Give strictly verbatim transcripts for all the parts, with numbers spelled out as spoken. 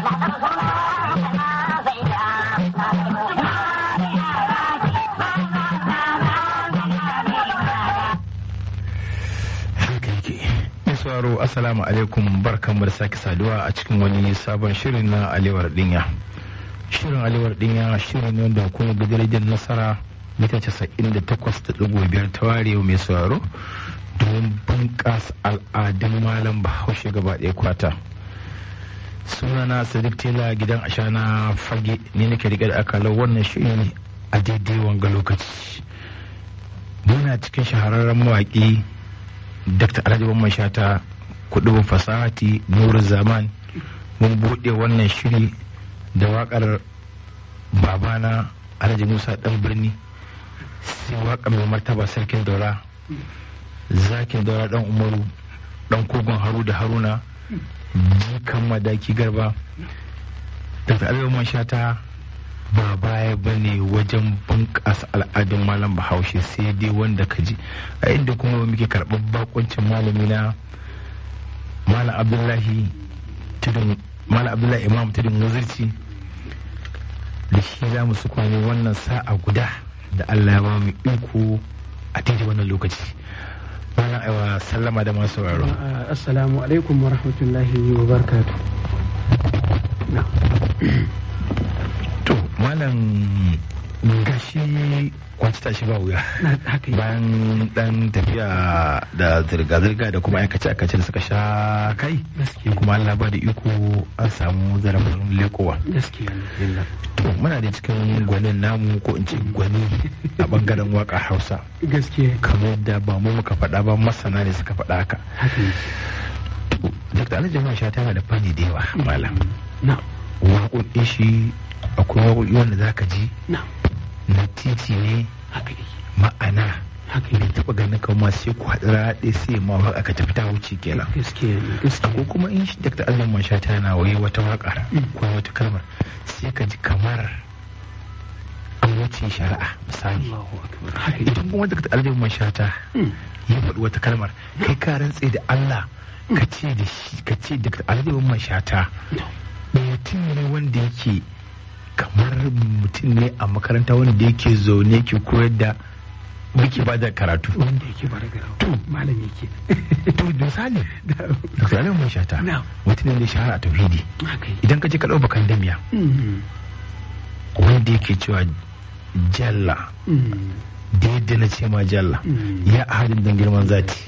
sauraro assalamu alaikum, barkanmu da sake saduwa a cikin wani sabon shirin na alewar dinya. Shirin alewar dinya shirin ne wanda hukumar gidajen nasara mita casa'in da takwas da ɗigo biyar ta ware mai sauraro don bunƙasa al'adun malam bahaushe gaba ɗaya kwata. Sunana Sadiq Tela gidan ashana fage ne nake riƙe da akalar wannan shirin a daidai wanga lokaci. Muna cikin shahararren mawaƙi Dakta Alhaji Mamman Shata kuɗin fasahati Nuru Zaman. Mun buɗe wannan shiri da waƙar babana Alhaji Musa ɗan birni, sai waƙar mai martaba sarkin daura zakin daura ɗan Umaru ɗan kogon Haru da Haruna jikan madaki Garba. Dakta Alhaji Mamman Shata ba baya bane wajen bunƙasa al'adun malam bahaushe, sai dai wanda ka ji a inda kuma muke karɓar bakuncin malami na malam abdullahi tudun malam abdullahi imam tudun wazirci da shi za mu su kwani wannan sa'a guda da Allah ya ba mu iko a daidai wannan lokaci. Malam aiwa sallama da masu sauraro. Assalamu alaikum wa rahmatullahi wa barakatuh. To malam gashi kwanci tashi ba wuya bayan dan tafiya da zirga-zirga da kuma aikace-aikace da suka sha kai, kuma Allah ba da iko an samu zarafin lekowa. To muna da cikin gwanin namu ko in ce gwani a bangaren waka Hausa, kamar yadda ba mu muka faɗa ba, masana ne suka faɗa haka. Dakta Alhaji Mamman Shata yana da fanni da yawa malam. Waƙoƙin shi akwai waƙoƙi wanda za ka ji na titi ne ma'ana bai taɓa ganin kama sai ku haɗu raɗe sai ma waƙa ka tafi ta wuce kenan. Ko kuma in shi Dakta Alhaji Mamman Shata yana waye wata waƙar ko wata kalmar sai ka ji kamar an wuce shari'a misali. Idan kuma Dakta Alhaji Mamman Shata ya faɗi wata kalmar kai ka rantse da Allah ka ce da shi ka ce Dakta Alhaji Mamman Shata mutum ne wanda yake kamar mutum ne a makaranta wanda yake zaune ke koyar da muke ba da karatu wanda yake ba da karatu malam yake to misali da Alhaji Mamman Shata mutum ne shahara a tauhidi. Idan ka je ka ɗau bakan damiya wanda yake cewa jalla da yadda na ce ma jalla ya ahadin dan girman zati,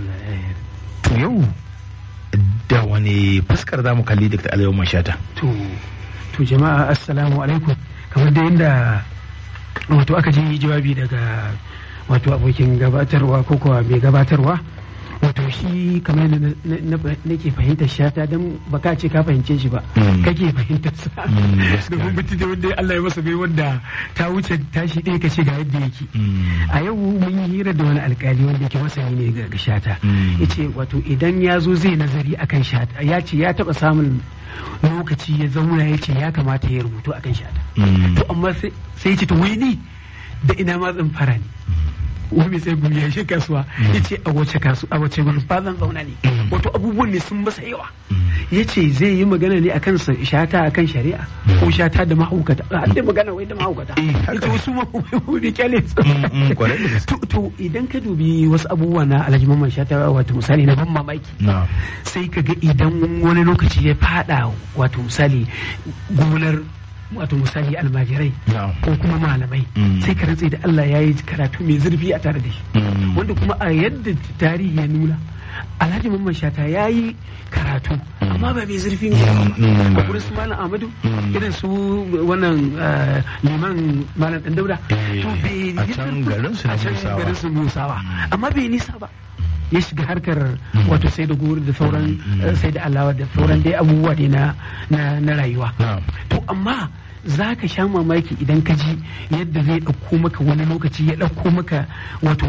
to yau da wani fuskar za mu kalli Dakta Alhaji Mamman Shata? To jama'a assalamu alaikum, kamar da yadda wato aka ji jawabi daga wato abokin gabatarwa ko kuwa mai gabatarwa, wato shi kamar yadda nake fahimtar Shata don baka ce ka fahimce shi ba kake fahimtar sa, domin mutum da wanda Allah ya masa bai wanda ta wuce tashi ɗaya ka ce ga yadda yake. A yau mun yi hira da wani alkali wanda yake masani ne ga Shata, yace wato idan ya zo zai nazari akan Shata, ya ce ya taɓa samun lokaci ya zauna ya ce ya kamata ya rubutu akan Shata, to amma sai ya ce to wai ni da ina ma zan fara ne wani sai gumi ya shi kasuwa ya ce a wace kasu a wace gurin ba zan zauna ne, wato abubuwan ne sun masa yawa. Ya ce zai yi magana ne akan Shata akan shari'a ko Shata da mahaukata, a da magana wai da mahaukata, ya ce wasu mahaukata kyale su. To idan ka dubi wasu abubuwa na Alhaji Mamman Shata wato misali na ban mamaki, sai ka ga idan wani lokaci ya fada wato misali gonar wato misali almajirai ko kuma malamai, sai ka rantse da Allah ya yi karatu mai zurfi a tare da shi, wanda kuma a yadda tarihi ya nuna Alhaji Mamman Shata ya yi karatu amma ba mai zurfi ne a gurin su Malam Ahmadu irin su wannan liman Malam Dan Dauda, to bai yi a can garin su Musawa, amma bai nisa ba. Ya shiga harkar wato sai da gori da sauran sai da alawa da sauran dai abubuwa dai na na rayuwa. To amma za ka sha mamaki idan ka ji yadda zai ɗauko maka wani lokaci ya ɗauko maka wato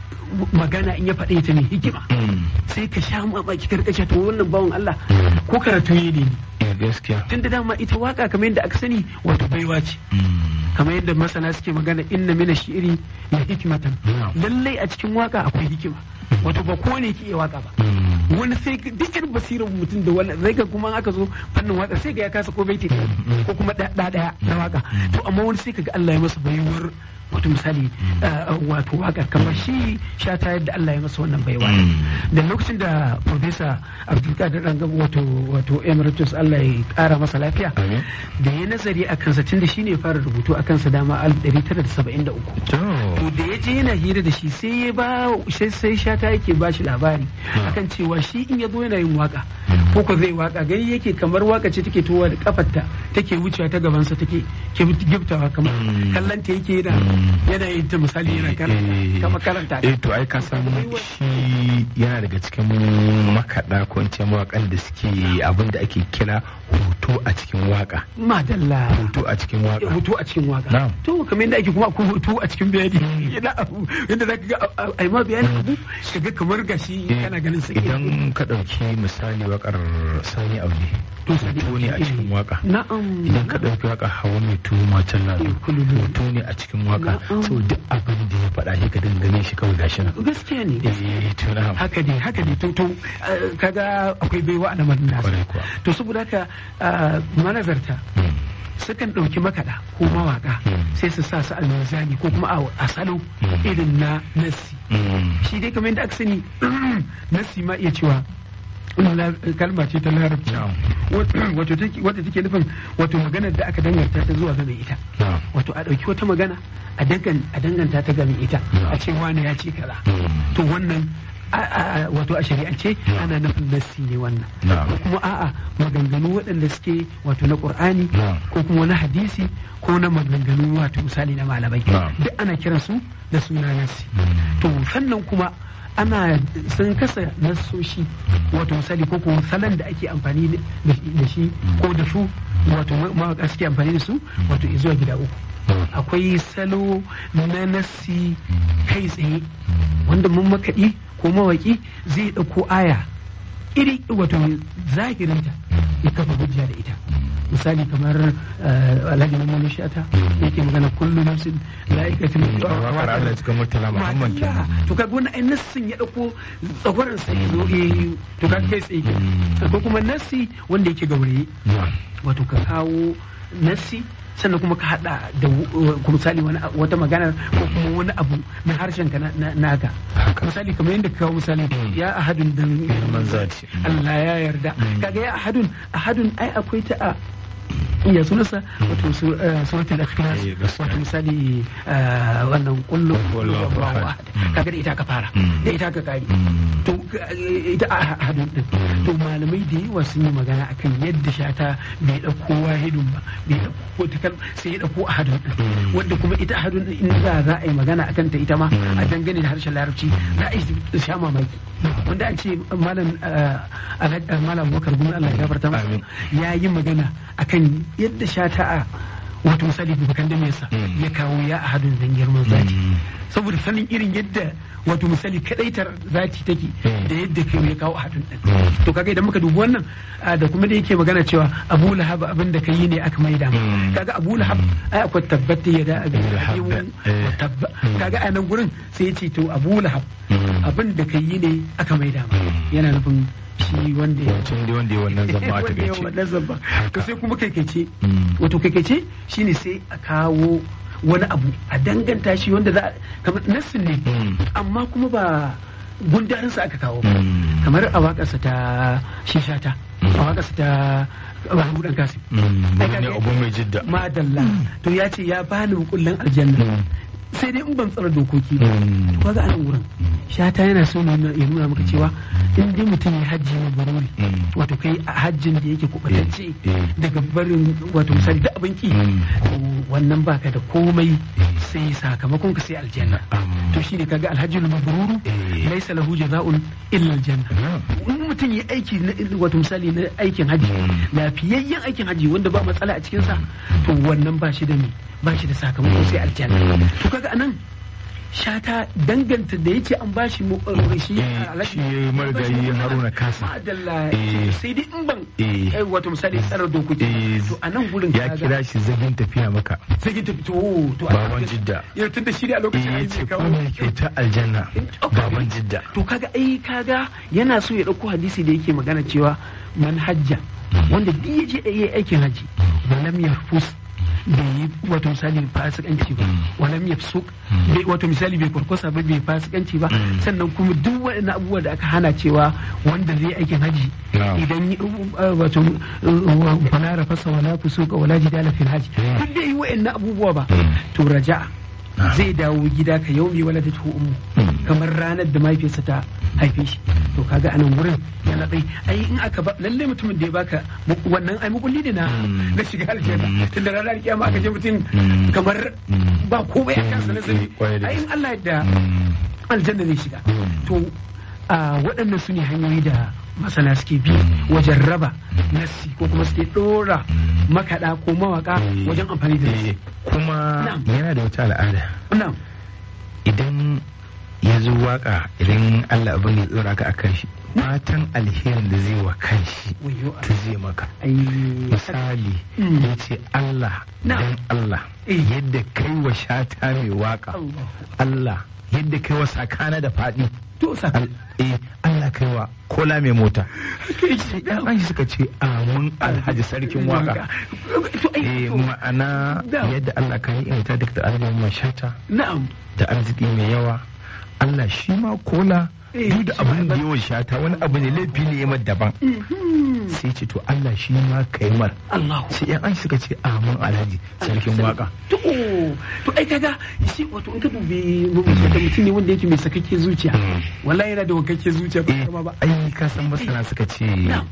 magana in ya faɗe ta ne hikima sai ka sha mamaki karkashe to wannan bawan Allah ko karatu ne ne gaskiya tun da dama ita waka kamar yadda aka sani wato baiwa ce kamar yadda masana suke magana inna mina shi'iri la hikmatan lallai a cikin waka akwai hikima wato ba kowane ke iya waka ba wani sai duk irin basirar mutum da wannan zai ga kuma aka zo fannin waka sai ga ya kasa ko baiti ko kuma da daya na waka to amma wani sai kaga Allah ya masa baiwar wato misali wato waka kamar shi Shata yadda Allah ya masa wannan baiwa da lokacin da Professor Abdulkadir Rangabo wato wato Emeritus Allah ya kara masa lafiya da ya nazari a kansa tunda shine ya fara rubutu a kansa dama alif ɗari tara da saba'in da uku to da ya je yana hira da shi sai ya ba sai sai Shata yake ba shi labari akan cewa shi in ya zo yana yin waka ko ko zai waka gani yake kamar waka ce take towa da kafarta take wucewa ta gabansa take giftawa kamar kallanta yake yana yana yin ta misali yana kama karanta eh to ai ka san shi yana daga cikin makaɗa ko in ce mawaƙan da suke abin da ake kira hoto a cikin waka madalla hoto a cikin waka hoto a cikin waka to kamar yadda ake kuma akwai hoto a cikin bayani yana abu yadda zaka ga ai ma bayani abu kaga kamar gashi kana ganin sa idan ka dauki misali wakar Sani Aure to hoto ne a cikin waka na'am idan ka dauki waka Hawa mai tuma can lado hoto ne a cikin waka so duk abin da ya faɗa shi ka dangane shi kawai gashi nan gaskiya ne eh to na'am haka ne haka ne to to kaga akwai baiwa a lamarin nasa to saboda haka manazarta sukan ɗauki makaɗa ko mawaƙa sai su sa su almazani ko kuma a salo irin na nassi shi dai kamar yadda aka sani nassi ma iya cewa kalma ce ta larabci wato take nufin wato maganar da aka danganta ta zuwa game ita wato a ɗauki wata magana a danganta ta game ita a ce wani ya ce kaza to wannan wato a shari'ance ana nufin nassi ne wannan ko kuma a'a maganganu waɗanda suke wato na qur'ani ko kuma na hadisi ko na maganganu wato misali na malamai duk ana kiransu da suna nassi to sannan kuma ana sun kasa nasoshi wato misali ko kuma salon da ake amfani da shi ko da su wato mawaka suke amfani da su wato zuwa gida uku akwai salo na nassi kai tsaye wanda mun makaɗi ko mawaki zai ɗauko aya iri wato zahirinta ya kafa hujja da ita misali kamar alhaji Mamman Shata yake magana kullu nafsin la'ikatul wakar Allah cikin murtala Muhammad kenan to kaga wannan ai nassin ya dauko tsagwaran sa yazo eh to kaga kai tsaye ko kuma nassi wanda yake gauraye wato ka kawo nassi sannan kuma ka hada da kuma misali wata magana ko kuma wani abu na harshen ka naka misali kamar yadda ka kawo misali ya ahadun dan manzati Allah ya yarda kaga ya ahadun ahadun ai akwai ta a iya sunansa wato suratul ikhlas wato misali wannan kullu kaga da ita ka fara da ita ka kari to ita a hadin din to malamai da yawa sun yi magana akan yadda Shata bai dauko wahidun ba bai dauko ta kalma sai ya dauko a hadin din wanda kuma ita a hadin din in za za a yi magana akan ta ita ma a dangane da harshen larabci za a yi sha mamaki wanda an ce malam malam Bakar Gumi Allah ya gafarta masa ya yi magana akan yadda Shata a wato misali bukan da mesa ya kawo ya a hadin zan girman zati saboda sanin irin yadda wato misali kadaitar zati take da yadda kai ya kawo a hadin din to kaga idan muka dubi wannan da kuma da yake magana cewa Abu Lahab abin da kai ne aka maida kaga Abu Lahab ai akwai tabbata ya da abin tabba kaga a nan gurin sai ya ce to Abu Lahab abin da kai ne aka maida yana nufin shi wanda ya wanda wanda ya wannan zamba a takaice wannan zamba to sai kuma kaikaice wato kaikaice shine sai a kawo wani abu a danganta shi wanda za kamar nassin ne amma kuma ba gundarin sa aka kawo kamar a waƙarsa ta Shata a waƙarsa ta Mahmud Dan Kasim ne abu mai jidda madalla to ya ce ya bani kullun aljanna sai dai in ban tsara dokoki ba to ga anan wurin Shata yana so ya nuna maka cewa in dai mutum ya hajji ne barori wato kai a hajjin da yake kubatacce daga barin wato misali da abin ki wannan baka da komai sai sakamakon ka sai aljanna to shine kaga alhajjul mabruru laysa lahu jazaa'un illa aljanna in mutum ya aiki wato misali na aikin haji lafiyayyen aikin haji wanda ba matsala a cikin sa to wannan ba shi da me ba shi da sakamako sai aljanna to kaga anan Shata danganta da yace an bashi mu shi shi marigayi Haruna Kasa madalla sai dai in ban wato misali tsarar dokoki to a nan gurin ya kira shi zagin tafiya maka zagin tafi to to baban jidda ya tunda shi a lokacin ya ce kuma kyauta aljanna baban jidda to kaga ai kaga yana so ya dauko hadisi da yake magana cewa man hajja wanda duk yaje yayi aikin haji walam yafus bai yi wato misali fasikanci ba walam yafsuk bai wato misali bai kurkusa ba bai fasikanci ba sannan kuma duk waɗannan abubuwa da aka hana cewa wanda zai aikin haji idan wato fala rafasa wala fusuka wala jidala fil haji duk da yi waɗannan abubuwa ba to raja'a zai dawo gida ka yaumi wala ta ummu kamar ranar da mahaifiyarsa ta haife shi to kaga anan wurin yana tsaye ai in aka ba lalle mutumin da ya baka wannan ai mukulli ne na na shiga aljanna tunda ranar kiyama aka je mutum kamar ba komai a kansa na zai ai in Allah yadda aljanna zai shiga to a waɗannan su ne hanyoyi da masana suke bi wajen raba nassi ko kuma suke ɗora makaɗa ko mawaka wajen amfani da nassi kuma yana da wata al'ada idan ya zo waka idan Allah abin ya tsora ka akan shi fatan alherin da zai wa kan shi ta zai maka misali ya ce Allah dan Allah yadda kai wa shata mai waka Allah yadda kai wa sakana da faɗi to sa eh Allah kai wa kola mai mota sai ɗan an suka ce amin alhaji sarkin waka eh ma'ana yadda Allah kan yi ita duk da Allah mashata na'am da arziki mai yawa Allah shi ma kola duk da abin da yawan shata wani abu ne laifi ne yamma daban sai ce to Allah shi ma kai mar sai yan an suka ce amin alhaji sarkin waka to to ai kaga shi wato in ka dubi mutum ne wanda yake mai sakakke zuciya wallahi yana da wakakke zuciya ba kuma ba ai ka san masana suka ce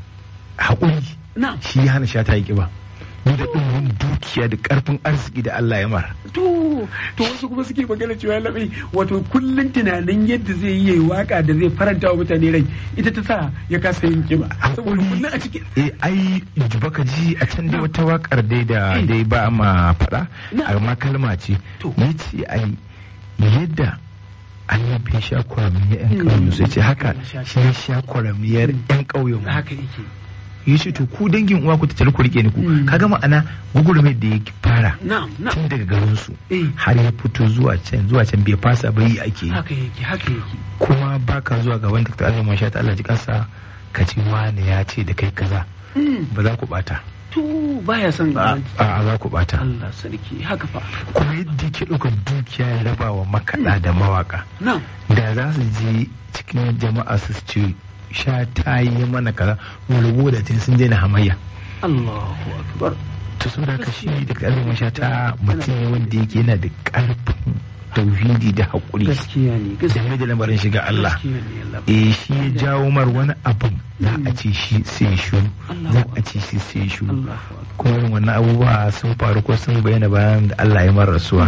haƙuri shi ya hana shata yi kiba ni da ɗumbin dukiya da ƙarfin arziki da Allah ya mara. To, to wasu kuma suke magana cewa ya laɓe wato kullum tunanin yadda zai yi waka da zai faranta wa mutane rai ita ta sa ya kasa yin kiba. Saboda kullum a cikin. Eh ai baka ji a can dai wata wakar dai da dai ba ma faɗa amma kalma ce. Ni ce ai yadda Allah bai sha kwaramiyar 'yan ƙauyen sai ce haka shi ya sha kwaramiyar 'yan ƙauyen. Haka yake. ya ce to ku dangin uwa ku tattali ku rike ni ku kaga ma'ana gugurmai da ya fara tun daga garin su har ya fito zuwa can zuwa can bai fasa ba yi ake yi haka yake haka yake kuma baka zuwa ga wanda ta Allah masha ta Allah ji kansa ka ce wani ya ce da kai kaza ba za ku bata to baya son a za ku bata Allah sarki haka fa kuma yadda ke ɗaukar dukiya ya raba wa makaɗa da mawaka da za su je cikin jama'a su ce sha ta yi mana kaza rubu da tun sun daina hamayya Allahu akbar to saboda haka shi da kalmar sha ta mutum ne wanda yake yana da ƙarfin tauhidi da haƙuri gaskiya ne gaskiya da lamarin shiga Allah eh shi ya jawo mar wani abin za a ce shi sai shuru za a ce shi sai shuru kuma irin wannan abubuwa sun faru ko sun bayyana bayan da Allah ya mara rasuwa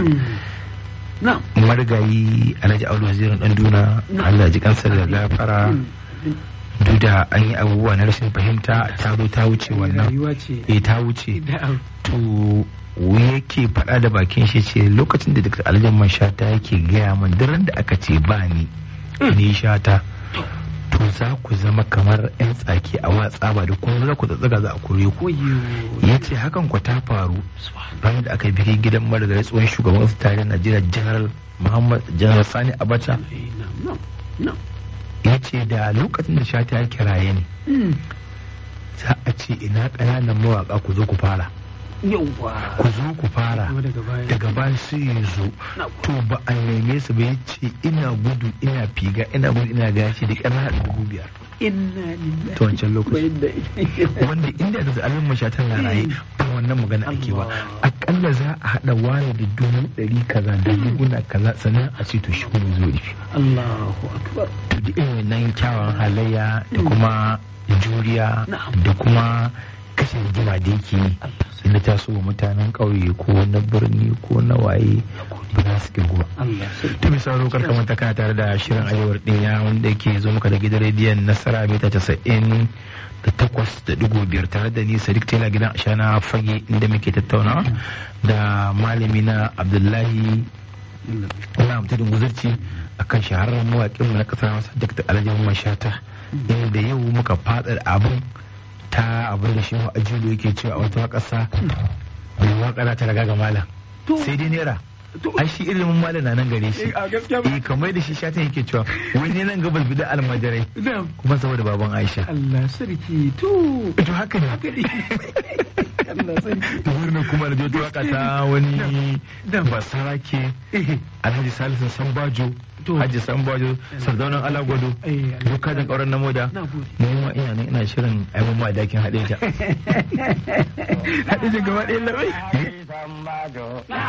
marigayi Alhaji Audu Wazirin Danduna Allah ji kansa da gafara duk da an yi abubuwa na rashin fahimta ta zo ta wuce wannan eh ta wuce to yake faɗa da bakin shi ce lokacin da Dr. Alhaji Man Shata yake gaya min daren da aka ce ba ni ni Shata to za ku zama kamar yan tsaki a watsa ba da kuma za ku tsatsaga za a kore ku ya ce hakan ku ta faru bayan da aka yi bikin gidan marigayi tsohon shugaban su tare Najeriya General Muhammad General Sani Abacha ya ce da lokacin da Shata ya kiraye ni za a ce ina ƙananan mawaƙa ku zo ku fara ku zo ku fara daga bayan sai ya zo to ba a neme su ba ya ce ina gudu ina figa ina gudu ina gashi da ƙarar da dubu biyar ta wancan lokaci wanda inda da zalin mashatan na raye ba wannan magana ake ba akalla za a haɗa wani da dubu ɗari kaza da duguna kaza sannan a ce to shi kuma zo rufi Allahu akbar to da irin nan kyawun halayya da kuma juriya da kuma kashe rigima da yake yi na taso wa mutanen ƙauye ko na birni ko na waye ba za su kirgu ba. Ta mai sauro karka manta kana tare da shirin arewar ɗinya wanda yake zo muka da gidan rediyon nasara mita casa'in da takwas da digo biyar tare da ni Sadiq Tela gidan ashana fage inda muke tattaunawa da malami na Abdullahi wannan tudun guzurci akan shahararren mawaƙin mu na ƙasar Hausa Dakta Alhaji Mamman Shata, inda yau muka fadar abin ta abin da Shehu Ajilu yake cewa a wata ƙasa mai waƙa ta raga ga malam sai dai naira. ai shi ilimin malam na nan gare shi eh kamar da shi Shatan yake cewa wani nan gabal bida almajirai kuma saboda baban Aisha. Allah sarki to to haka ne Allah sarki to wurin kuma da wata waka ta wani basarake Alhaji Salisu Sambajo Haji Sambajo Sardaunan Alagwado duka da kauran namoda mu ma ina ne ina shirin aibun ma dakin Hadeja Hadeja gaba ɗaya labai Sambajo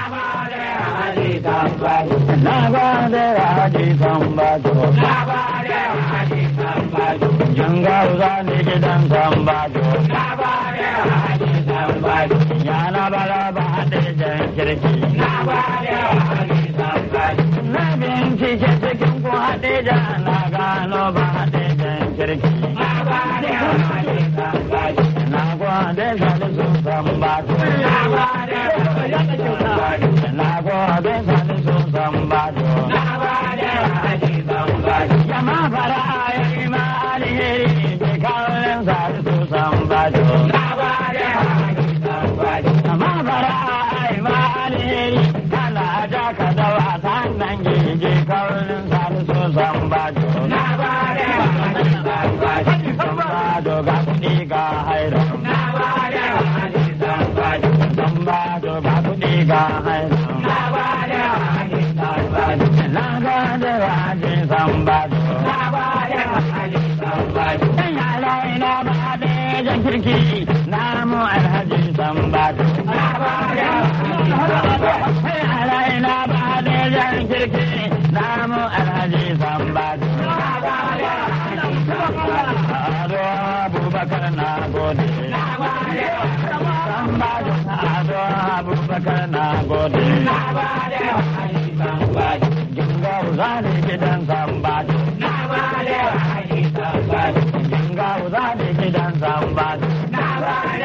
Haji Sambajo Nabade Haji Sambajo Nabade Haji Sambajo Jangau zani gidan Sambajo Nabade Haji Sambajo Yana bala ba Hadeja kirki Nabade Haji Sambajo Na bincike cikin ku Hadeja na gano ba Hadeja kirki Nabade Haji Sambajo Na gwade Salisu Sambajo Nabade Haji Sambajo Na gwade Salisu Sambajo Nabade Haji Sambajo Jama fara ayi ma alheri ke kawalin Salisu Sambajo Nabade Haji Sambajo Jama fara ayi ma alheri kana aja ka da wasan nan gege kawalin Salisu Sambajo Nabade Haji Sambajo Sambajo ga kuɗi ga haira Nabade Haji Sambajo Sambajo ga kuɗi ga haira Nabade Haji Sambajo Nabade Haji Sambajo Nabade Haji Sambajo Dan yara ina ba Hadejan kirki namu Alhaji Sambajo Nabade Haji Sambajo Dan yara ina ba Hadejan kirki namu Alhaji Sambajo Nabade Haji Sambajo Ado Abubakar na gode Nabade Sambajo Ado Abubakar na gode Nabade Haji Sambajo Jingau zani gidan Sambajo Nabade Haji Sambajo Jingau zani gidan Sambajo Nabade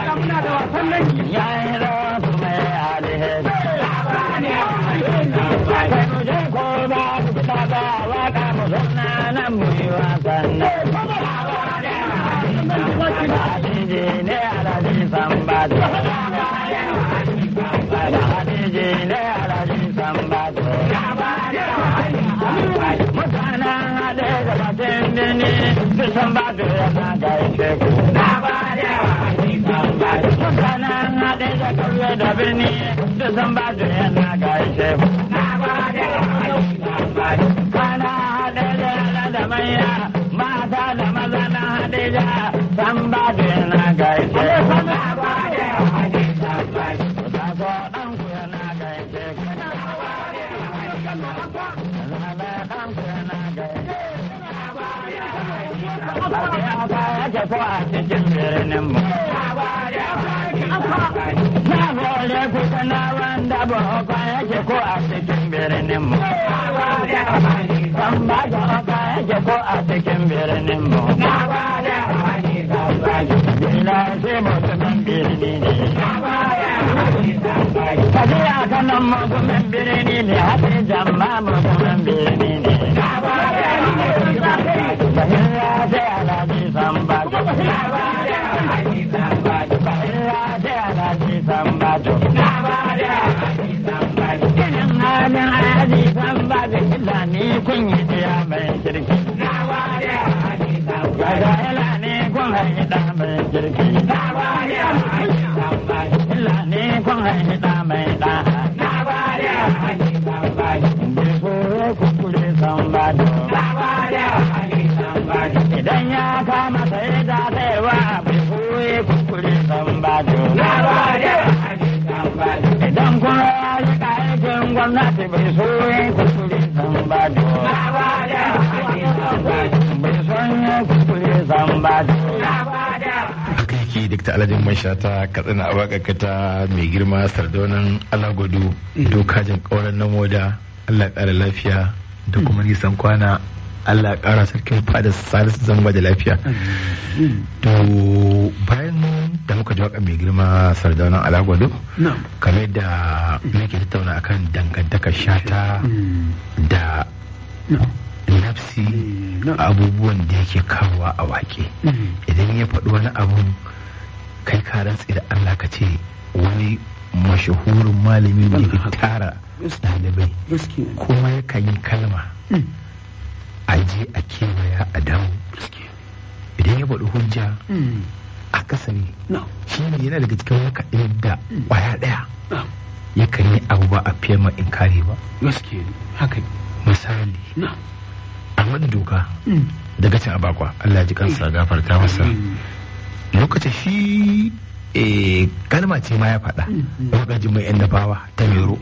Haji Sambajo Yayi rawa kuma ya alheri Nabade Haji Sambajo Muje ko ba ku fita ba waka mu zanna nan mu yi wasan nan Nabade Haji Sambajo Hadiji ne Alhaji Sambajo Nabade Haji Sambajo Hadiji ne Alhaji Sambajo Nabade Haji Sambajo Mutanen haɗe da bakin birni su Sambajo yana gaishe ku Nabade Haji Sambajo Mutanen haɗe da ƙauye da birni su Sambajo yana gaishe ku Nabade Haji Sambajo Kana haɗe da yara da manya mata da maza na haɗe da Sambajo yana gaishe ku Nabade Haji Sambajo Taso ɗanku yana gaishe ku Nabade Haji Sambajo ɗanku yana gaishe ku Nabade yake ko a cikin birnin mu Nabade Haji Sambajo Na gode ku kana wanda ba ka yake ko a cikin birnin mu Nabade Haji Sambajo ka yake ko a cikin birnin mu Nabade Haji Sambajo Bila sai mutumin birni ne Nabade Haji Sambajo Kaji a kanan mutumin birni ne haɗin jama mutumin birni ne Nabade Haji Sambajo Bahilla sai Alhaji Sambajo Nabade Haji Sambajo Bahilla sai Alhaji Sambajo Nabade Haji Sambajo Irin halin Alhaji Sambajo illa ni kun yi ɗaya mai kirki Nabade Haji Sambajo Gaga illa ni kun haihi ɗa mai kirki Nabade Haji Sambajo illa ni kun haihi ɗa mai ɗa Nabade Haji Sambajo Bisu ya kukure Sambajo Nabade Haji Sambajo Idan ya kama sai da saiwa bisu ya kukure Sambajo Nabade Haji Sambajo Idan kuma ya yi aikin gwamnati bai so ya kukure Sambajo Nabade Haji Sambajo bai son ya kukure Sambajo Nabade haka yake Dakta Alhaji Mamman Shata Katsina a waƙarka ta mai girma Sardaunan Alagwado dokajin ƙauren namoda Allah ƙara lafiya da kuma nisan kwana Allah ƙara sarkin fada Salisu Zango da lafiya. To bayan da muka ji waka mai girma Sardaunan Alagwado, kamar da muke tattauna akan dangantakar Shata da nafsi, abubuwan da yake kawowa a wake. Idan ya faɗi wani abu kai ka rantsi da Allah ka ce wani mashahurin malami da ya tara ɗalibai kuma yakan yi kalma a je a kewaya a dawo. Idan ya faɗi hujja a kasani shi ne yana daga cikin wakaɗin da ƙwaya ɗaya yakan yi abu ba a fiye ma in kare ba. Misali a wani doka daga cin abakwa Allah ji kansa gafarta masa lokacin shi kalma ce ma ya faɗa lokacin mai yan dafawa ta mero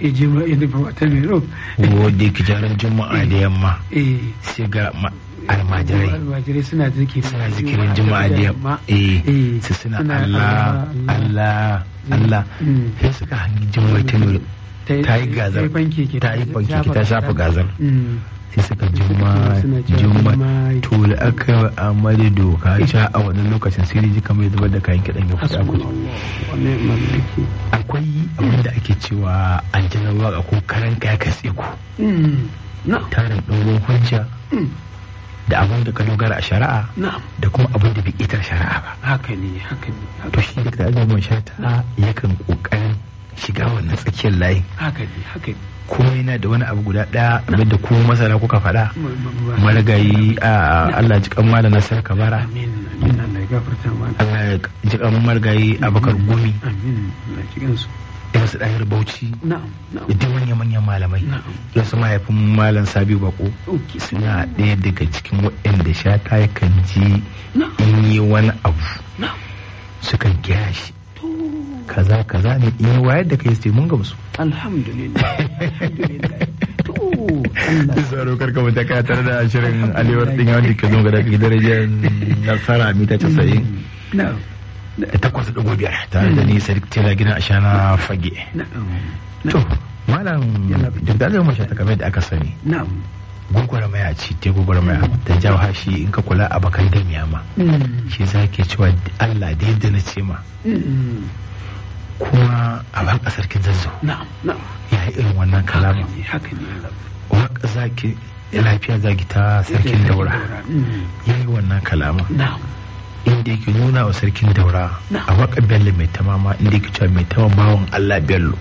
wadda ke jaran juma'a da yamma sai ga almajirai suna zikirin juma'a da yamma su suna Allah Allah Allah sai suka hangi juma'a ta mero ta yi gazar ta yi fankeki ta shafa gazar sai suka juma juma to da aka amari doka ja a wannan lokacin sai ji kamar zubar da kayan kiɗan ya fita kuji. Akwai abin da ake cewa an jana waka ko karan kaya ka tseko tarin ɗorin hujja da abin da ka dogara a shari'a da kuma abin da bai ƙetar shari'a ba. Haka ne haka ne. To shi da azamin Shata yakan ƙoƙarin shiga wannan tsakiyar layin. Haka ne haka ne. Kuma yana da wani abu guda ɗaya abin da kuma masana kuka faɗa marigayi a Allah ji kan malam Nasir Kabara, Allah ji kan marigayi Abubakar Gumi, irin su ɗahir Bauchi, da manyan manyan malamai, irin su mahaifin malam Sabi Bako suna ɗaya daga cikin waɗanda Shata yakan ji in yi wani abu sukan kira shi kaza kaza ne in wayar da kai sai mun gamsu. Alhamdulillah. To Allah. Zaro karka mu ta tare da shirin Alewar din wanda ke zo ga daga darajar Nasara mita casa'in. Na'am. Takwas da gobe tare da ni Sadiq Tela gidan Ashana Fage. Na'am. To malam duk da zai mashi ta kamar da aka sani. Na'am. Gwagwarmaya ce ta gwagwarmaya ta jawo hashi in ka kula a bakan damiya ma. Shi za ke cewa Allah da yadda na ce ma. Kuma a baka sarkin zazzau ya yi irin wannan kalama waka zaki lafiya zaki ta sarkin daura ya yi wannan kalama inda yake nuna wa sarkin daura a waka bello mai tamama inda yake cewa mai tama bawan Allah bello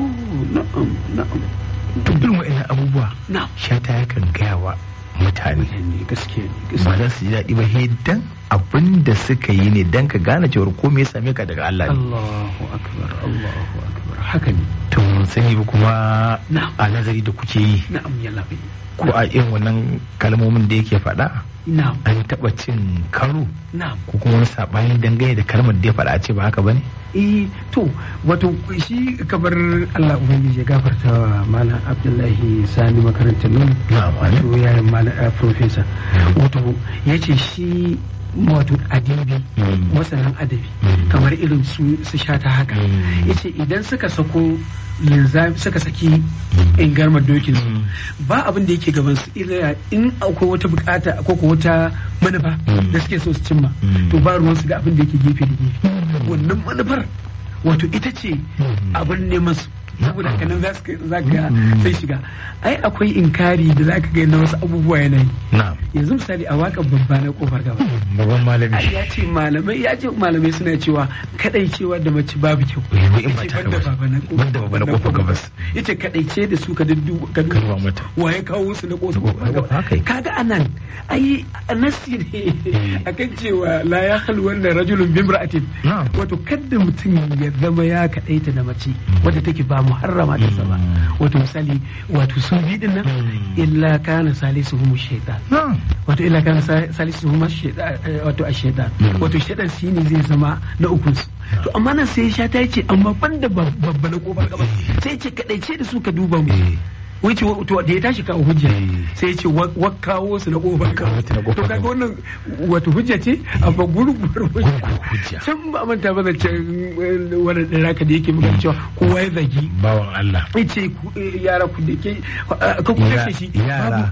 to bin wa'ina abubuwa Shata yakan gaya wa mutane ba za su ji daɗi ba dan abin da suka yi ne dan ka gane cewar ko me ya same ka daga Allah ne. Allahu akbar Allahu akbar haka ne. To mun sani ba kuma a nazari da kuke yi. Na'am ya labi. Ko a irin wannan kalmomin da yake faɗa. Na'am. An taɓa cin karo. Na'am. Ko kuma wani saɓani dangane da kalmar da ya faɗa a ce ba haka ba ne. Eh to wato shi kamar Allah ubangiji ya gafarta wa Malam Abdullahi Sani makarantar nun. Na'am. Wato yayin Malam Professor. Wato yace shi wato adibi masanan adabi kamar irin su su Shata haka yace idan suka sako linzami suka saki in garmar dokin su ba abin da yake gaban su illa in akwai wata bukata ko ko wata manufa da suke so su cimma to ba ruwan su da abin da yake gefe da gefe wannan manufar wato ita ce abin neman su saboda haka nan za ka sai shiga ai akwai inkari da za ka ga na wasu abubuwa yanayi yanzu misali a waƙar babba na kofar gaba babban malami ya ce malamai ya ce malamai suna cewa kadai cewa da mace babu kyau banda babba na kofar gabas ya ce kadai ce da su ka duddu ka duba mata waye kawo su na kofar gaba kaga anan ai nasi ne akan cewa la ya khal wannan rajulun bimra'atin wato kada mutum ya zama ya kadaita da mace wadda take ba muharrama ta sama wato misali wato sun bi din nan illa kana salisuhum shaytan wato illa kana salisuhum shaytan wato ashaytan wato shaytan shine zai zama na ukun su to amma nan sai Shata yace amma banda babba na kofar gaba sai yace kadaice da su ka duba mu wace to da ya tashi kawo hujja sai yace wa kawo su na kofar gaba to kaga wannan wato hujja ce amma gurgur hujja can ba manta ba da wannan dan raka da yake magana cewa kowa ya zagi bawan Allah yace yara ku da ke ka ku kashe shi yara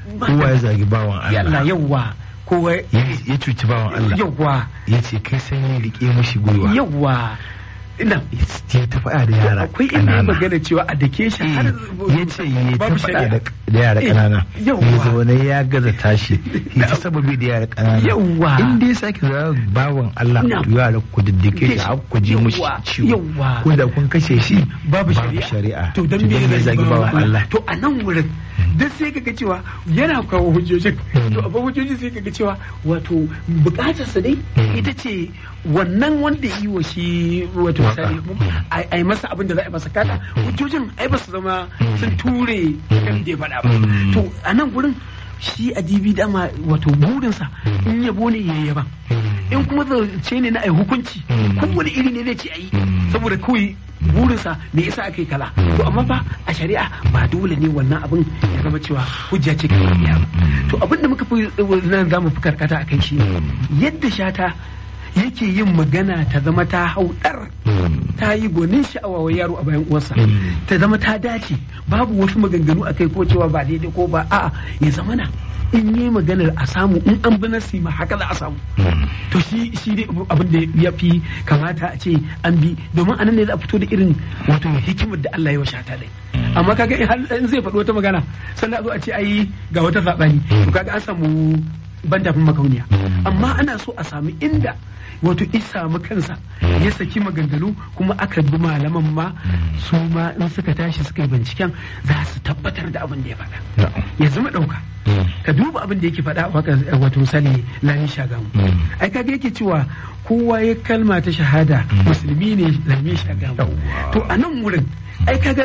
kowa ya zagi bawan Allah yawwa kowa ya cuci bawan Allah yawwa ya ce kai sanyi rike mashi gwiwa yawwa ina ya ta faɗa da yara akwai inda magana cewa a dake shi har ya ce ya ta faɗa da yara ƙanana ya zaune ya gaza tashi ya ta sababi da yara ƙanana yawwa in dai sake za bawan Allah ku yara ku diddike shi har ku ji mushi ciwo ko da kun kashe shi babu shari'a to dan me zai zagi bawan Allah to a nan wurin duk sai kaga cewa yana kawo hujjojin to abin hujjoji sai kaga cewa wato bukatarsa dai ita ce wannan wanda yi wa shi wato misali ai masa abin da za a masa kaka hujjojin ai ba su zama sun ture kan da ya faɗa ba to a nan gurin shi a dibi dama wato burinsa in yabo ne ya yaba in kuma zance ne na ai hukunci kowane iri ne zai ce ayi saboda kawai burinsa me yasa aka yi kala to amma fa a shari'a ba dole ne wannan abin ya zama cewa hujja ce kan iya to abin da muka fi nan za mu fi karkata a kai shi yadda shata yake yin magana ta zama ta haudar ta yi gonin sha'awa wa yaro a bayan uwarsa ta zama ta dace babu wasu maganganu a kai ko cewa ba daidai ko ba a'a ya zama na in yi maganar a samu in an bi nasi ma haka za a samu to shi shi dai abin da ya fi kamata a ce an bi domin anan ne za a fito da irin wato hikimar da Allah ya washa ta dai amma kaga in zai faɗi wata magana sannan a zo a ce ai ga wata saɓani to kaga an samu ban tafin makauniya amma ana so a sami inda wato isa kansa ya saki maganganu kuma aka bi malaman ma su ma in suka tashi suka yi binciken za su tabbatar da abin da ya faɗa ya zama ɗauka ka duba abin da yake faɗa a wato misali lami shagamu ai kaga yake cewa kowa ya kalma ta shahada musulmi ne lami shagamu to a nan wurin ai kaga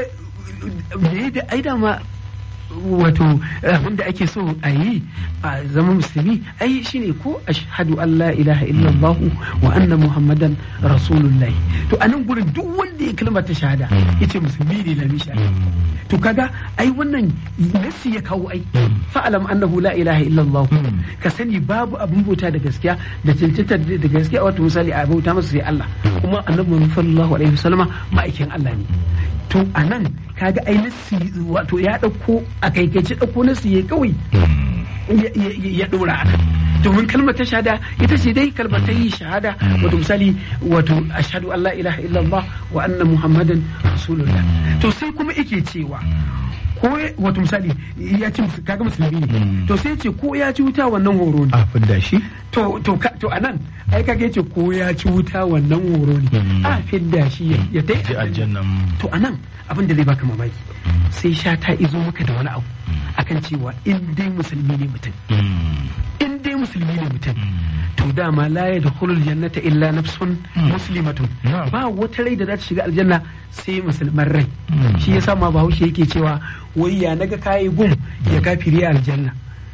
me da ai dama wato abin da ake so a yi a zama musulmi ai shine ko ashhadu an la ilaha illallah wa anna muhammadan rasulullahi to anan gurin duk wanda ya kalmar ta shahada yace musulmi ne la misha to kaga ai wannan nasi ya kawo ai fa'alam annahu la ilaha illallah ka sani babu abin bauta da gaskiya da cancanta da gaskiya wato misali a bauta masa sai Allah kuma annabi sallallahu alaihi wasallama ma'aikin Allah ne to anan kaga ai nasi wato ya dauko a kaikaice dauko nasi ya kawai ya dora ana domin kalmar ta shahada ita ce dai kalmar ta yi shahada wato misali wato ashhadu an la ilaha illallah wa anna muhammadan rasulullah to sai kuma yake cewa ko wato misali ya ci kaga musulmi ne to sai ce ko ya ci wuta wannan horo ne a fidda shi to to to anan ai kaga yace ko ya ci wuta wannan horo ne a fidda shi ya dai aljanna to anan abin da zai baka mamaki sai sha ta izo maka da wani abu akan cewa in dai musulmi ne mutum in dai musulmi ne mutum to dama la yadkhulul jannata illa nafsun muslimatun ba wata rai da za ta shiga aljanna sai musulman rai shi yasa ma bahaushe yake cewa wai ya naga kayi gum ya kafiri aljanna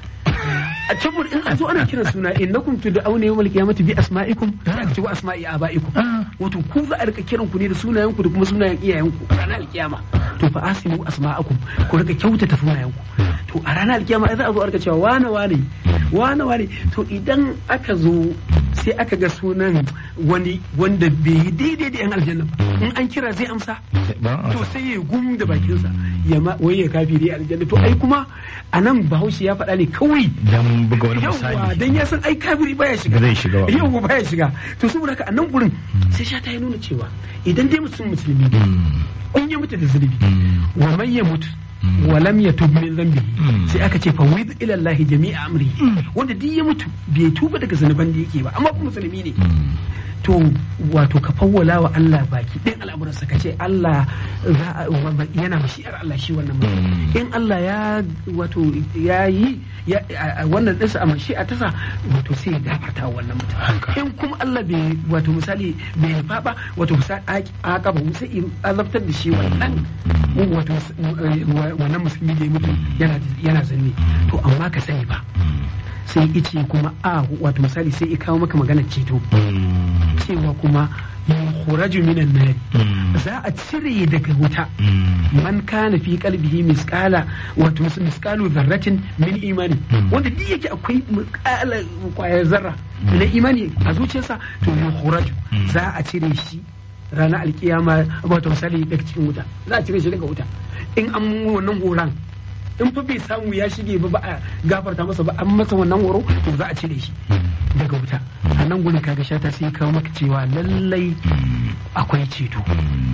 a cikin in an zo ana kiran suna innakum tud'auna yawmal qiyamati bi asma'ikum ta ce wa asma'i abaikum wato ku za a rika kiran ku ne da sunayen ku da kuma sunayen iyayen ku ranar alkiyama to fa asimu asma'akum ku rika kyautata sunayen ku to a ranar alkiyama za a zo a rika cewa wane wane wane wane to idan aka zo sai aka ga sunan wani wanda bai yi daidai da yan aljanna in an kira zai amsa to sai ya gum da bakinsa ya ma wai ya kafiri aljanna to ai kuma anan bahaushe ya faɗa ne kawai dan buga wani misali yawa dan ya san ai kafiri baya shiga zai shiga yawa baya shiga to saboda haka anan gurin sai sha ta yi nuna cewa idan dai mutum musulmi ne in ya mutu da zunubi wa man ya mutu wa lam yatub min dhanbi sai aka ce fa wid ila Allah jami'a amri wanda duk ya mutu bai tuba daga zanuban da yake ba amma kuma musulmi ne to wato ka fawwala wa Allah baki ɗin al'amuransa ka ce Allah yana mashi'ar Allah shi wannan mutum in Allah ya wato ya yi wannan ɗinsa a mashi'a tasa wato sai ya gafarta wa wannan mutum in kuma Allah bai wato misali bai nufa ba wato aka ba sai azabtar da shi wannan wato wannan musulmi da ya mutu yana zanne to amma ka sani ba sai ice kuma a wato misali sai i kawo maka maganar ceto cewa kuma yukhraju minan nar za a cire daga wuta man kana fi qalbihi misqala wato misqalu dharratin min imani wanda duk yake akwai misqala kwayar zarra na imani a zuciyarsa to yukhraju za a cire shi ranar alkiyama wato misali daga cikin wuta za a cire shi daga wuta in an wannan horan in fa bai samu ya shige ba ba a gafarta masa ba an masa wannan horo to za a cire shi daga wuta. A nan gurin kaga Shata sai ya kawo maka cewa lallai akwai ceto.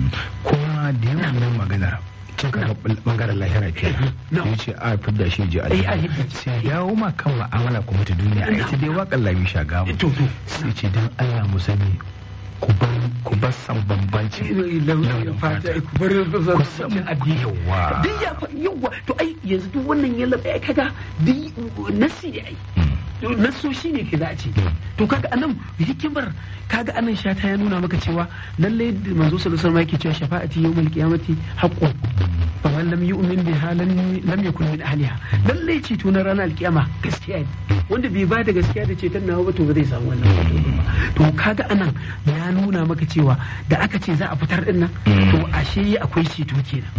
Kuma da yawan nan magana cin kaga bangaren lahira ke ya ce a fidda shi ji aljanna sai ya dawo ma kan ma'amala kuma ta duniya a ita dai waƙar lami shaga mu sai ce don Allah mu sani ku bar san bambanci lauyin fata ku bar san addini yawa duk ya yawa to ai yanzu duk wannan yalla bai kaga duk nasi ne ai naso shi ne ke za a ce to kaga anan hikimar kaga anan Shata ya nuna maka cewa lalle manzo sallallahu alaihi wasallam yake cewa shafa'ati yawmal qiyamati haqqun fa man lam yu'min bi halan lam yakun min ahliha lalle ceto na ranar alkiyama gaskiya ne wanda bai ba da gaskiya da ceton nawa ba to ba zai samu wannan to kaga anan ya nuna maka cewa da aka ce za a fitar din nan to ashe akwai ceto kenan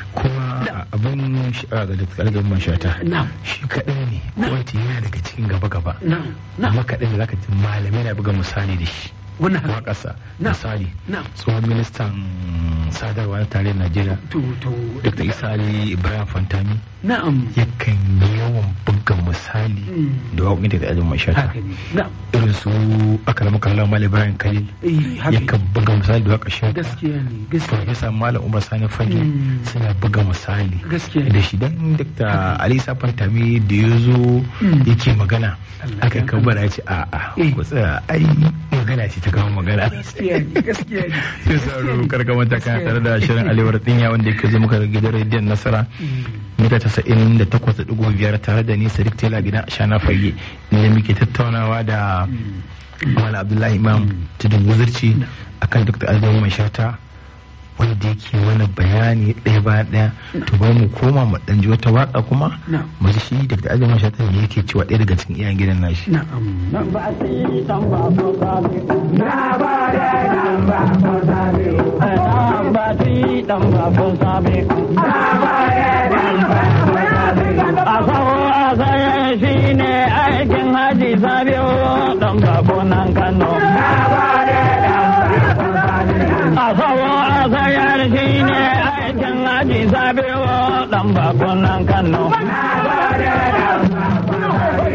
kuma abin shi'a ga dukkan man Shata shi kadai ne wanda yana daga cikin gaba gaba amma kaɗan da zaka ji malamai na buga misali da shi wannan kuma ƙasa misali tsohon ministan sadarwa na tarayyar Najeriya Dr. Isa Ali Ibrahim Fantami na'am yakan yawan buga misali da waƙoƙin da ajin mai Shata irin su akalama kallon Malam Ibrahim Khalil yakan buga misali da waƙar Shata gaskiya ne gaskiya Professor Malam Umar Sani Fage suna buga misali da shi dan Dr. Ali Isa Fantami da ya zo yake magana aka kabara ya ce a'a ku tsaya ai magana ce ta kawo magana gaskiya ne gaskiya ne sai sauro karkamanta kana tare da shirin alewar dinya wanda yake zo muka gidan rediyon Nasara mita tasa'in da takwas da ɗigo biyar tare da ni Sadiq Tela gidan Shana Fage ne da muke tattaunawa da Malam Abdullahi Imam Tudun Wuzurci akan Dr. Aljawu Mai Shata wanda yake wani bayani ɗaya bayan ɗaya to ba mu koma mu ɗan ji wata waka kuma mu ji shi Dr. Aljawu Mai Shata ne yake cewa ɗaya daga cikin iyayen gidan nashi nan ba sai dan ba ko sabi na ba da dan ba ko sabi na ba sai dan ba ko sabi na ba da dan ba ko sabi a sawo a sai shine aikin haji sabiyo dan ba ko nan Kano na ba da dan ba ko sabi a sawo a sai shine aikin haji sabiyo dan ba ko nan Kano na ba da dan ba ko sabi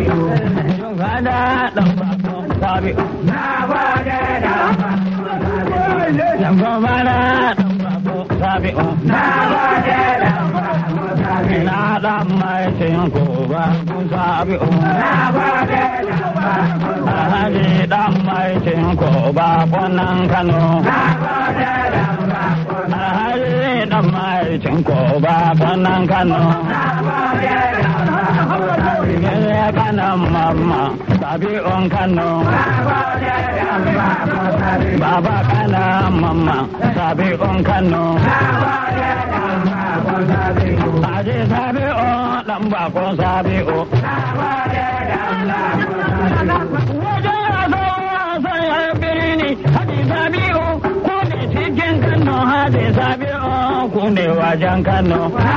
kada dan ba ko sabi na ba da dan ba ko sabi dan ba da dan ba ko sabi na ba da dan ba ko sabi na dan mai tin ko ba ko sabi na ba da dan ba ko sabi dan mai tin ko ba ko nan Kano na ba da dan ba ko sabi dan mai tin ko ba ko nan Kano na ba da dan ba ko sabi ya kana mama sabi on Kano baba kana mama sabi on Kano aje sabi on dan ba ko sabi o wajen sai birni hadi sabi o ko ne cikin Kano hadi sabi o ko ne wajen Kano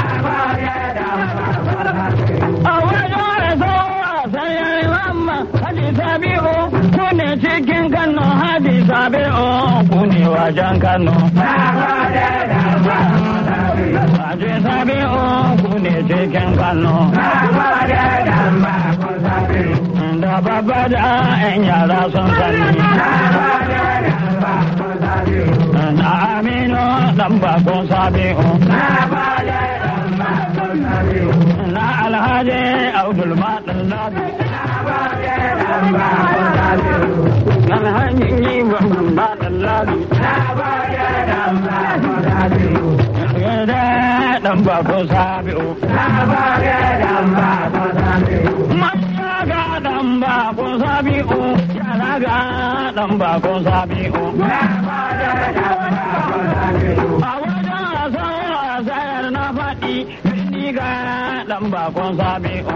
a wajen hadi sabi'u ku ne cikin Kano hadi sabi'u ku ne wajen Kano hadi sabi'u ku ne cikin Kano da babba da yan yara sun sani na aminu dan bakon sabi'u na alhaji abdul maɗin nabi kan hanyar yi babban maɗin nabi da ɗan bakon sabi'u manya ga ɗan bakon sabi'u yara ga ɗan bakon sabi'u a wajen asayar na faɗi ga dan bakon sabi'u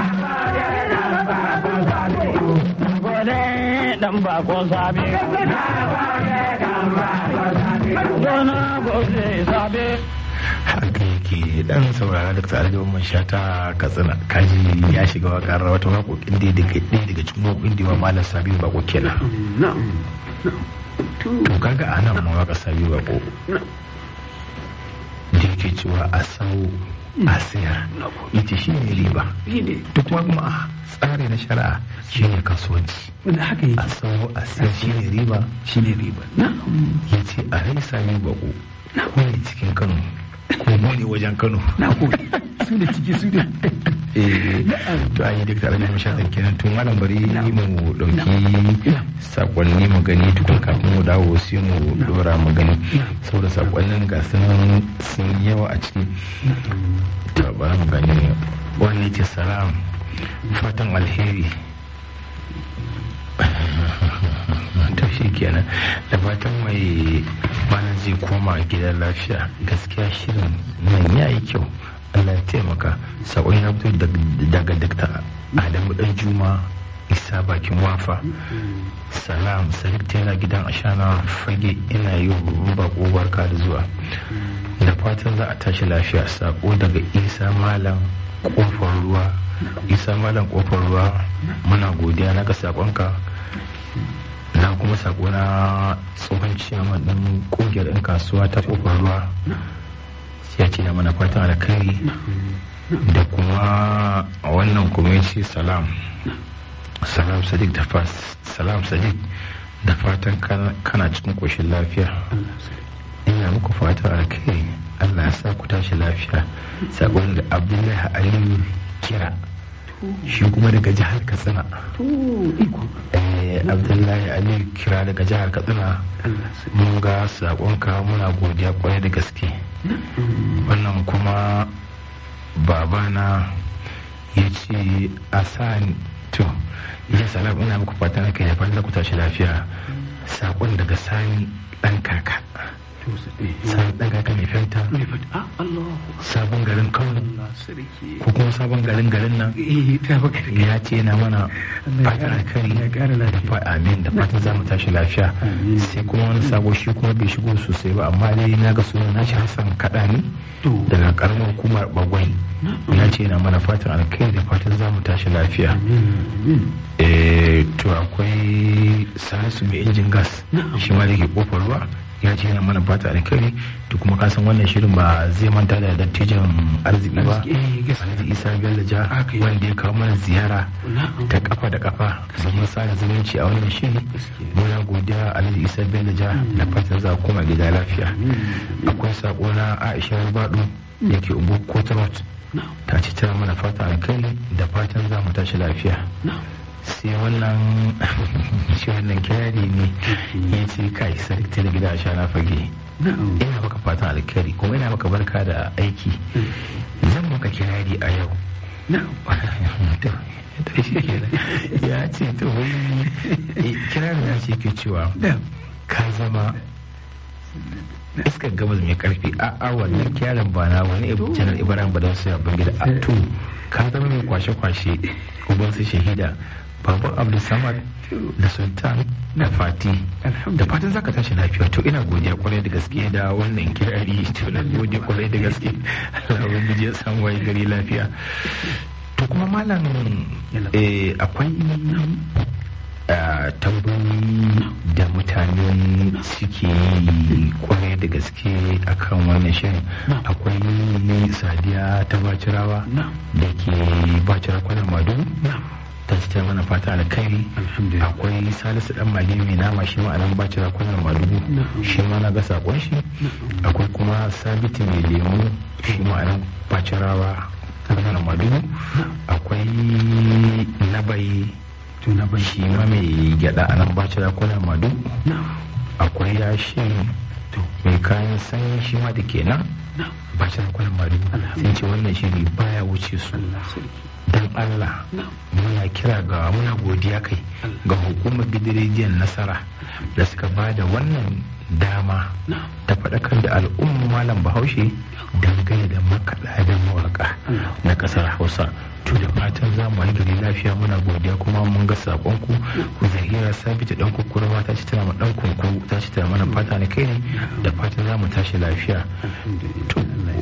gode dan bakon sabi'u gona gode sabi'u haka yake dan saurara da Aljawu Mai Shata Katsina kaji ya shiga wakar wata waƙoƙin da daga ɗaya daga cikin waƙoƙin da wa Malam Sabi'u Bako kenan to kaga anan ma waƙar Sabi'u Bako da yake cewa a sau a sayar ita shi ne riba duk kuma tsari na shari'a shi ne kasuwanci a sau a sayar shi ne riba shi ne riba ya ce a rai sami bako ko ne cikin Kano ko ne wajen Kano na ko su da ciki su da eh to ayi duk tare da mashatan kenan to malam bari mu dauki sakonni mu gani tukun kafin mu dawo sai mu dora mu gani saboda sakonnin ga sun sun yawa a ciki to bari mu gani wani ce salam fatan alheri to shi kenan da fatan mai mana zai koma gidan lafiya gaskiya shirin nan ya yi kyau Allah ya taimaka sakon ya fito daga dakta Adamu dan Juma isa bakin wafa salam sadiq tela gidan ashana fage ina yi bako barka da zuwa da fatan za a tashi lafiya sako daga isa malam kofar ruwa isa malam kofar ruwa muna godiya na ga sakonka na kuma sako na tsohon ciyaman ɗin ƙungiyar 'yan kasuwa ta kofar ruwa ya ce na mana fatan alkhairi da kuma a wannan kuma ya ce salam salam sadiq da salam sadiq da fatan kana cikin ƙoshin lafiya ina muku fatan alkhairi Allah ya sa ku tashi lafiya sakon da Abdullahi Aliyu kira shi kuma daga jihar Katsina Abdullahi Ali kira daga jihar Katsina mun ga sakonka muna godiya kwarai da gaske wannan kuma babana ya ce a sani to ya salam ina muku fatan kai da fatan ku tashi lafiya sakon daga sani dan kaka sani dan kaka mai fenta sabon garin Kano ko kuma sabon garin garin nan ya ce na mana fatan alkhairi da fa amin da fatan za mu tashi lafiya sai kuma wani sabo shi kuma bai shigo sosai ba amma dai na ga sunan nashi Hassan Kadani daga karamar hukumar Bagwai ya ce na mana fatan alkhairi da fatan za mu tashi lafiya eh to akwai Salisu mai injin gas shi ma da ke kofar ruwa ya ce yana mana fata alkhairi to kuma kasan wannan shirin ba zai manta da dattijan arziki ba Alhaji Isa Bello Ja wanda ya kawo mana ziyara ta kafa da kafa zama sada zumunci a wannan shiri muna godiya Alhaji Isa Bello Ja da fatan za koma gida lafiya akwai sako na Aisha Rubadu da ke Ubu Kotarot ta ce tana mana fata alkhairi da fatan za mu tashi lafiya sai wannan shi wannan kirari ne ya ce kai sarki da gida sha na fage ina maka fatan alkhairi kuma ina maka barka da aiki zan maka kirari a yau ya ce to wani kirari ya ce ke cewa ka zama iskar gabas mai karfi a a wannan kyaran ba na wani janar ibrahim badan su yabon gida a to ka zama mai kwashe-kwashe uban su shahida babu abdul samad da sultan da fati da fatan zaka tashi lafiya to ina godiya kwarai da gaske da wannan kirari to na godiya kwarai da gaske Allah ubangiji ya samu wai gari lafiya to kuma malam akwai tambayoyi da mutane suke yi kwarai da gaske akan wannan shirin akwai sadiya ta bacirawa da ke bacira kwanar madu ta ce mana fata alkhairi akwai salisu dan mage mai nama shi ma anan bacira kwanar madugu shi ma na ga sakon shi akwai kuma sabiti mai lemu shi ma anan bacirawa kwanar madugu akwai nabai shi ma mai gyada anan bacira kwanar madugu akwai yashi mai kayan sanyi shi ma da kenan bacira kwanar madugu sai ce wannan shiri baya wuce su don Allah muna kira ga muna godiya kai ga hukumar gidan nasara da suka ba da wannan dama ta faɗakar da al'umma malam bahaushe dangane da makaɗa da mawaƙa na ƙasar hausa to da fatan za mu gari lafiya muna godiya kuma mun ga saƙonku ku zahira sabita ɗan kukurwa ta ci tana ma ɗan kunku ta ci tana mana fata na kai ne da fatan za mu tashi lafiya to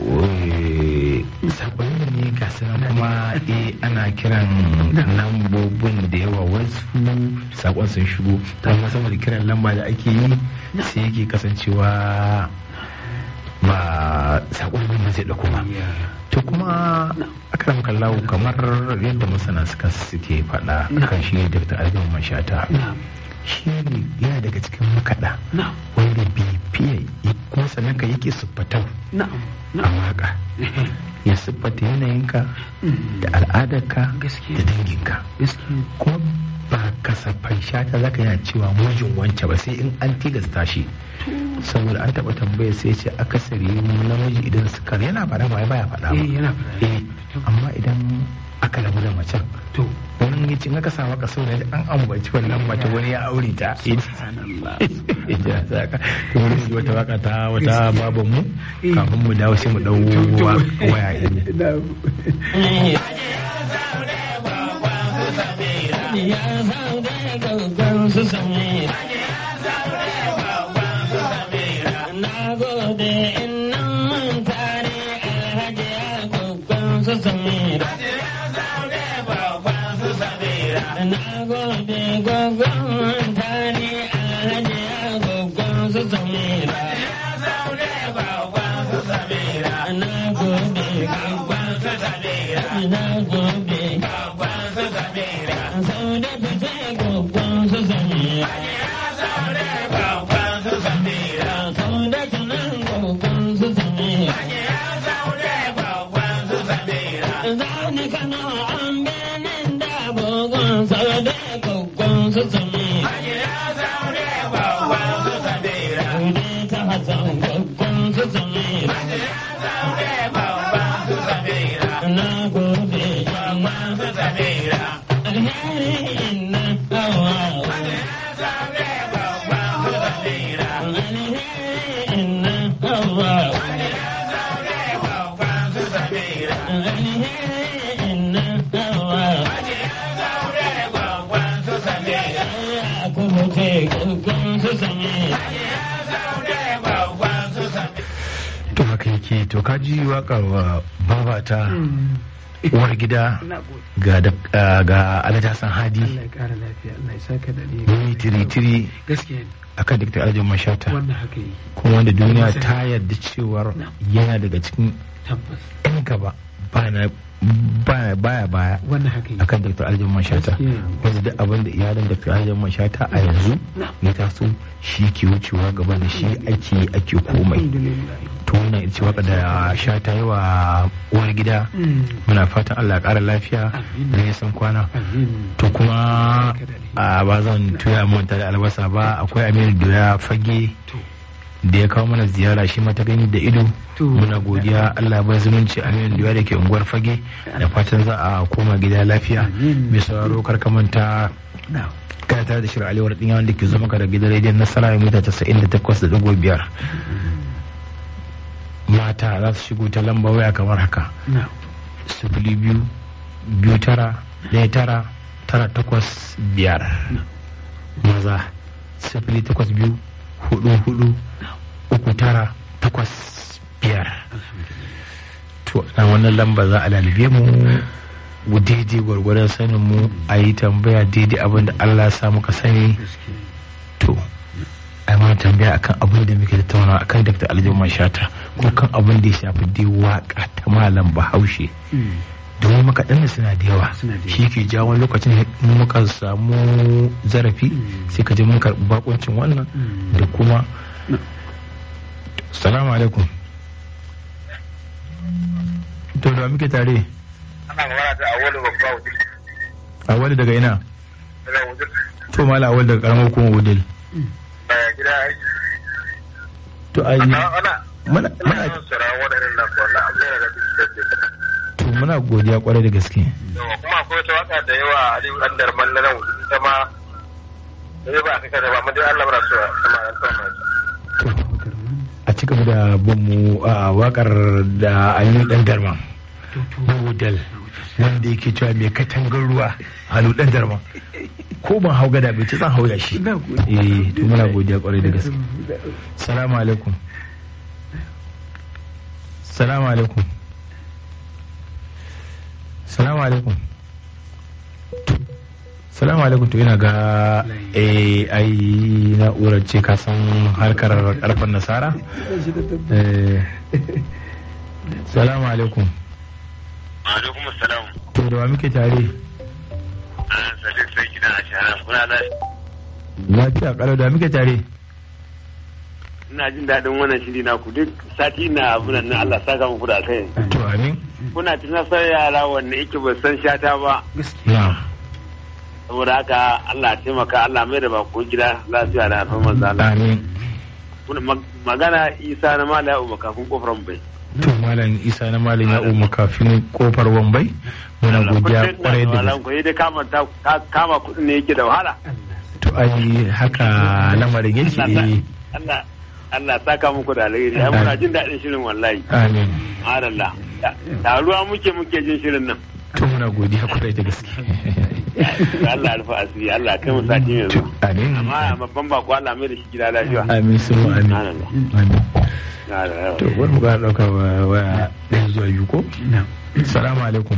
saƙonin ne ga sanan kuma eh ana kiran lambobin da yawa wasu saƙon sun shigo ta amma saboda kiran lamba da ake yi sai yake kasancewa ba saƙon abin zai dauko ba. To kuma akram kallahu kamar yadda masana suka suke faɗa kan shi Doctor Alhaji Mashata shi ne yana daga cikin makaɗa wanda bai fiye kuma sannan ka yake siffatau a waka ya siffata yanayinka da al'adarka da danginka kuma ba kasafai Shata zaka yana cewa mujin wance ba sai in an tilasta shi saboda an taɓa tambaya sai ce akasari namiji idan suka yana faɗa ba baya faɗa ba amma idan aka rabu da macen to wani ya ce aka sa maka sau da an ambaci wannan mace wani ya aure ta ita saka to wani su wata waka ta wata baban mu kafin mu dawo sai mu dau waya din ya saude gaggan su sami na gode innan mun tare alhaji ya gaggan su sami na gode gaggan mun tare alhaji ya gaggan su sami na gode gaggan su sami na gode gaggan su sami saude fice gaggan su sami saude gaggan su sami saude tunan gaggan su sami saude gaggan su sami zaune kana an benin da bugun saude gaggan su sami saude gaggan su sami saude ta hasan gaggan su sami saude gaggan su sami na gode gaggan su sami to haka yake to kaji wakar babata uwar gida ga ga Alhaji Hassan Hadi Allah ya kara lafiya Allah ya saka da ni tiri tiri gaskiya akan Doctor Alhaji Mashata wannan haka yi kuma wanda duniya ta yarda cewar yana daga cikin tabbas ɗan gaba bana baya baya baya wannan haka yi akan Doctor Alhaji Mashata wanda duk abin da iyalan Doctor Alhaji Mashata a yanzu ya taso shi ke wucewa gaba da shi ake ake komai to wannan ita ce waka da Shata yawa uwar gida muna fatan Allah ya ƙara lafiya da ya san kwana to kuma a ba zan tuya manta da albasa ba akwai Aminu Doya Fage da ya kawo mana ziyara shi mata gani da ido muna godiya Allah ba zumunci Aminu Doya da ke unguwar Fage da fatan za a koma gida lafiya mai sauraro karka manta kana tare da shirin alewar ɗin wanda ke zama ka da gidan rediyon nasara ya mita casa'in da takwas da ɗigo biyar mata za su shigo ta lamba waya kamar haka sifili biyu biyu tara ɗaya tara tara takwas biyar maza sifili takwas biyu hudu hudu uku tara takwas biyar to na wannan lamba za a lalube mu daidai gwargwadon sanin mu a yi tambaya daidai abin da Allah sa muka sani to ai ma tambaya akan abin da muke tattauna akan Doctor Alhaji Mashata ko kan abin da ya shafi dai waka ta malam Bahaushe domin makaɗan da suna da yawa shi ke jawo lokacin muka samu zarafi sai ka je mun karɓi bakuncin wannan da kuma salamu alaikum to da muke tare awali daga ina to mala awali daga karamar kuma wudil to ai mana to muna godiya kwarai da gaske kuma akwai wata waka da yawa a Aliyu dan Darman na nan ita ma sai ba kaka da ba mu dai Allah bara so sama an a cika da bin mu a wakar da Aliyu dan Darman wudil wanda yake cewa mai katangar ruwa halu dan Darman ko ban hau gada bai ci zan hau shi eh to muna godiya kwarai da gaske salamu alaikum salamu alaikum salamu alaikum salamu alaikum to ina ga eh ai na'urar ce ka san harkar karfan nasara eh salamu alaikum. alaikum assalam. To da wa muke tare? An sadiq sai kina a shahara kuna da lafiya kalau da muke tare. ina jin daɗin wannan shiri na ku duk sati na abunan nan Allah saka muku da kai. To amin. Kuna tunasar yara wanda yake ba san shata ba. Na'am. Saboda haka Allah taimaka Allah mai da bako gida lafiya da alfan manzo Allah. Amin. Kuna magana Isa na Malam Ya'u kafin kofar Wambai. To Malam Isa na Malam Ya'u kafin kofar Wambai. Muna godiya kwarai da gaske. Ko dai kama kama kuɗin ne yake da wahala. To ai haka lamarin yake. Allah Allah saka muku da alheri. Ai muna jin daɗin shirin wallahi. Amin. Allah. Taruwa muke muke jin shirin nan. To muna godiya kwarai da gaske. Allah alfa asiri Allah kai mu sati mai zuwa. Amin. Amma babban bako Allah mai da shi gida lafiya. Amin su amin. Amin. To bari mu ga dauka waya ɗaya zuwa biyu ko? Assalamu alaikum.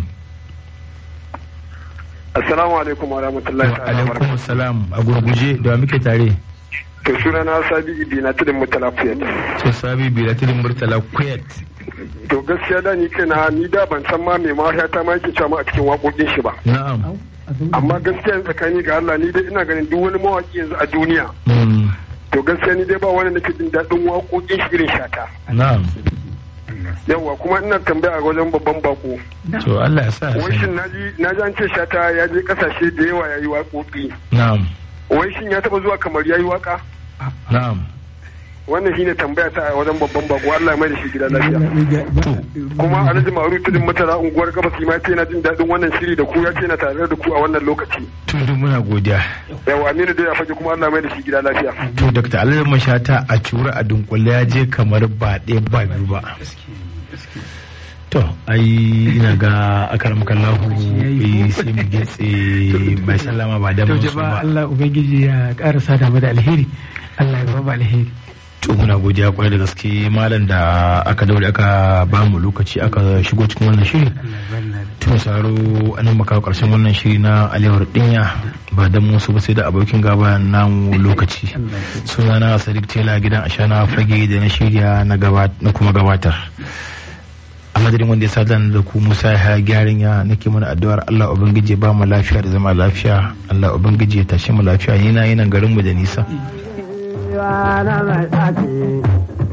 Assalamu alaikum wa rahmatullahi wa alaikum assalam. A gurguje da muke tare. To suna na Sabi Ibina Tudun Murtala Kuyat. To Sabi Ibina Tudun Murtala Kuyat. To gaskiya da ni kaina ni da ban san ma me ma ta ma yake cewa a cikin waƙoƙin shi ba. Na'am. Amma gaskiya tsakani ga Allah ni dai ina ganin duk wani mawaki yanzu a duniya. To gaskiya ni dai ba wani nake jin daɗin waƙoƙin shi irin Shata. Na'am. Yawwa kuma ina tambaya a wajen babban bako. To Allah ya sa. Wai shin naji naji an ce Shata ya je kasashe da yawa yayi waƙoƙi. Na'am. Wai shin ya taba zuwa kamar yayi waka? Na'am. Wannan shine tambaya ta a wajen babban bako Allah ya mai da shi gida lafiya. Kuma Alhaji Maru Tudun Mutara unguwar Gabas ma ce na jin daɗin wannan shiri da ku ya ce na tare da ku a wannan lokaci. To duk muna godiya. Yawa Aminu da ya fage kuma Allah ya mai da shi gida lafiya. To Dr. Alhaji Mashata a cura a dunkule ya je kamar ba ɗaya ba biyu ba. To ai ina ga akaram kallahu eh sai mu getse mai sallama ba da mu ba. Allah ubangiji ya karasa da mu da alheri. Allah ya ba alheri. To muna godiya kwarai da gaske malam da aka daure aka ba mu lokaci aka shigo cikin wannan shiri. To saro anan maka karshen wannan shiri na alewar dinya ba dan musu ba sai da abokin gaba namu lokaci. Sunana Sadiq Tela gidan Ashana Fage da na shirya na gaba na kuma gabatar. A madadin wanda ya sadan da ku Musa ya gyaran ya nake mana addu'ar Allah ubangiji ba mu lafiya da zama lafiya. Allah ubangiji ya tashi mu lafiya yana yana garin mu da nisa. Yana mai